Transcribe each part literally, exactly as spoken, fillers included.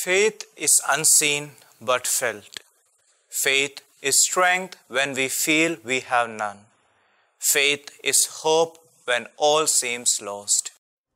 Faith is unseen but felt. Faith is strength when we feel we have none. Faith is hope when all seems lost.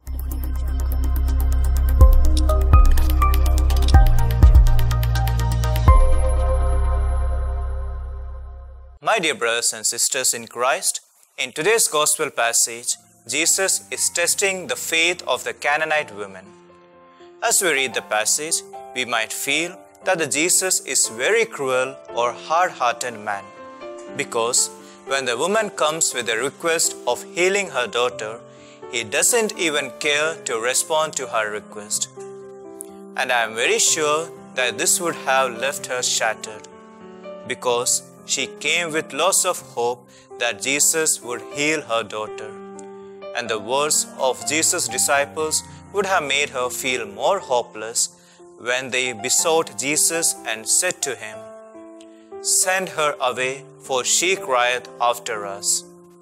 My dear brothers and sisters in Christ, in today's Gospel passage, Jesus is testing the faith of the Canaanite women. As we read the passage, we might feel that the Jesus is very cruel or hard-hearted man, because when the woman comes with a request of healing her daughter, he doesn't even care to respond to her request. And I am very sure that this would have left her shattered, because she came with lots of hope that Jesus would heal her daughter. And the words of Jesus' disciples would have made her feel more hopeless when they besought Jesus and said to him, "Send her away, for she crieth after us."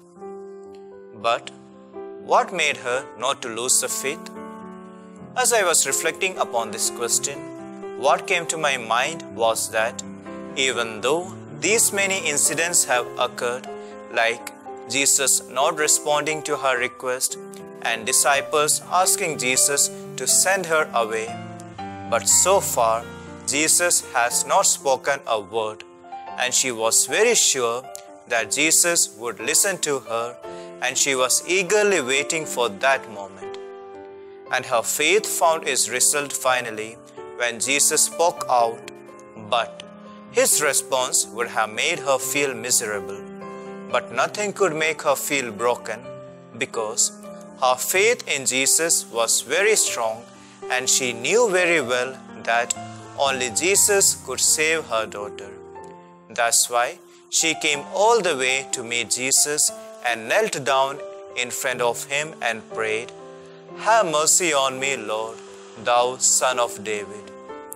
But what made her not to lose the faith? As I was reflecting upon this question, what came to my mind was that even though these many incidents have occurred, like Jesus not responding to her request and disciples asking Jesus to send her away, but so far Jesus has not spoken a word, and she was very sure that Jesus would listen to her, and she was eagerly waiting for that moment. And her faith found its result finally when Jesus spoke out, but his response would have made her feel miserable. But nothing could make her feel broken, because her faith in Jesus was very strong, and she knew very well that only Jesus could save her daughter. That's why she came all the way to meet Jesus and knelt down in front of him and prayed, "Have mercy on me, Lord, thou Son of David."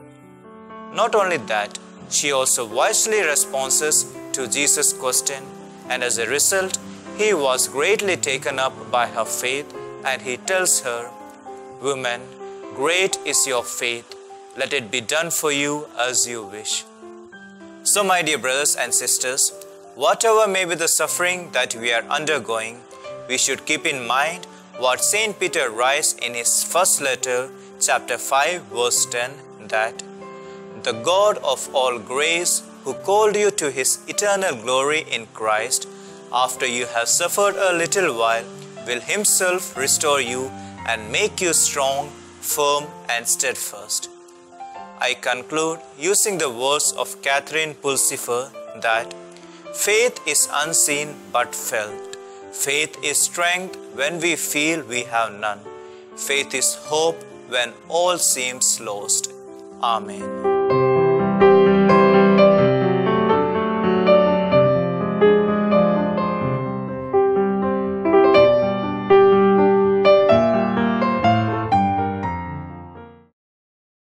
Not only that, she also wisely responds to Jesus' question, and as a result, he was greatly taken up by her faith, and he tells her, "Woman, great is your faith. Let it be done for you as you wish." So, my dear brothers and sisters, whatever may be the suffering that we are undergoing, we should keep in mind what Saint Peter writes in his first letter, chapter five, verse ten, that the God of all grace, who called you to his eternal glory in Christ, after you have suffered a little while, will himself restore you and make you strong, firm, and steadfast. I conclude using the words of Catherine Pulsifer that faith is unseen but felt. Faith is strength when we feel we have none. Faith is hope when all seems lost. Amen.